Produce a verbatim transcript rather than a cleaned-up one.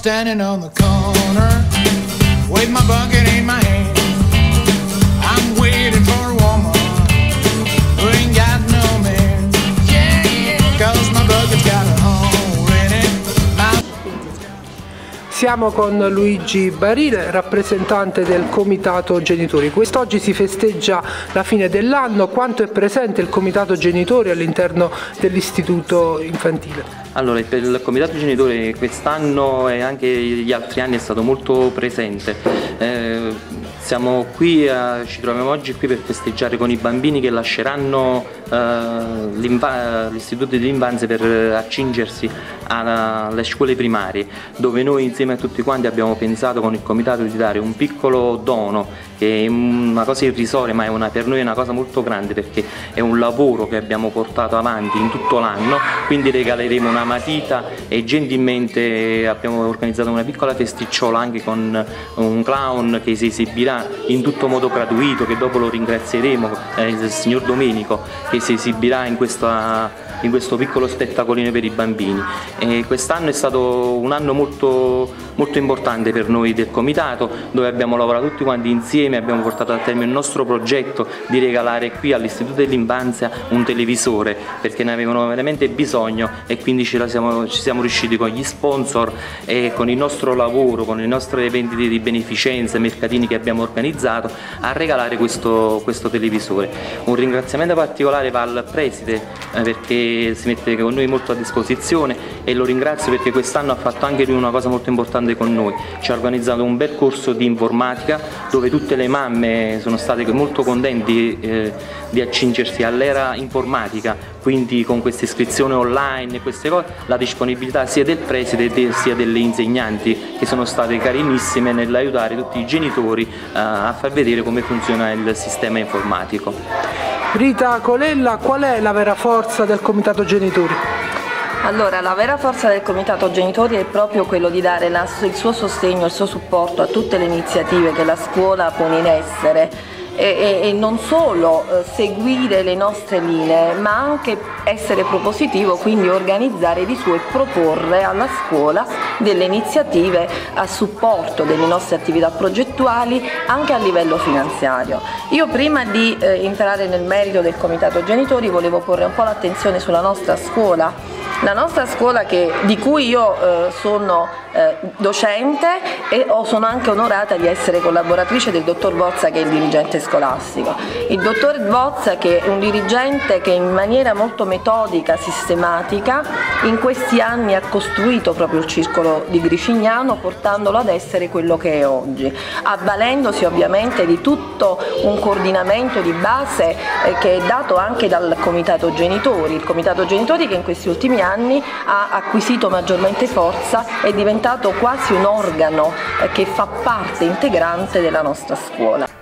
standing on the corner with my bucket in my hand. I'm waiting for a woman who ain't got no man. Yeah, yeah, cause my bucket's got a hole in it. My... Siamo con Luigi Barile, rappresentante del Comitato Genitori. Quest'oggi si festeggia la fine dell'anno. Quanto è presente il Comitato Genitori all'interno dell'istituto infantile? Allora, per il Comitato Genitori quest'anno e anche gli altri anni è stato molto presente. Eh, siamo qui, a, ci troviamo oggi qui per festeggiare con i bambini che lasceranno eh, l'istituto dell'infanzia per accingersi alle scuole primarie, dove noi insieme a tutti quanti abbiamo pensato con il Comitato di dare un piccolo dono, che è una cosa irrisoria ma è una, per noi è una cosa molto grande, perché è un lavoro che abbiamo portato avanti in tutto l'anno. Quindi regaleremo una matita e gentilmente abbiamo organizzato una piccola festicciola anche con un clown che si esibirà in tutto modo gratuito, che dopo lo ringrazieremo, eh, il signor Domenico, che si esibirà in questa in questo piccolo spettacolino per i bambini. Quest'anno è stato un anno molto, molto importante per noi del Comitato, dove abbiamo lavorato tutti quanti insieme, abbiamo portato a termine il nostro progetto di regalare qui all'Istituto dell'Infanzia un televisore, perché ne avevano veramente bisogno, e quindi ci siamo, ci siamo riusciti con gli sponsor e con il nostro lavoro, con le nostre vendite di beneficenza, mercatini che abbiamo organizzato, a regalare questo, questo televisore. Un ringraziamento particolare va al preside, eh, perché si mette con noi molto a disposizione, e lo ringrazio perché quest'anno ha fatto anche lui una cosa molto importante con noi. Ci ha organizzato un bel corso di informatica dove tutte le mamme sono state molto contenti eh, di accingersi all'era informatica, quindi con questa iscrizione online e queste cose, la disponibilità sia del preside sia delle insegnanti, che sono state carinissime nell'aiutare tutti i genitori eh, a far vedere come funziona il sistema informatico. Rita Colella, qual è la vera forza del Comitato Genitori? Allora, la vera forza del Comitato Genitori è proprio quello di dare la, il suo sostegno, il suo supporto a tutte le iniziative che la scuola pone in essere. E, e non solo eh, seguire le nostre linee, ma anche essere propositivo, quindi organizzare di suo e proporre alla scuola delle iniziative a supporto delle nostre attività progettuali anche a livello finanziario. Io prima di eh, entrare nel merito del Comitato Genitori volevo porre un po' l'attenzione sulla nostra scuola. La nostra scuola, che, di cui io eh, sono eh, docente e o sono anche onorata di essere collaboratrice del dottor Bozza, che è il dirigente scolastico. Il dottor Bozza, che è un dirigente che in maniera molto metodica, sistematica, in questi anni ha costruito proprio il circolo di Gricignano, portandolo ad essere quello che è oggi, avvalendosi ovviamente di tutto un coordinamento di base eh, che è dato anche dal Comitato Genitori. Il Comitato Genitori, che in questi ultimi anni anni ha acquisito maggiormente forza, è diventato quasi un organo che fa parte integrante della nostra scuola.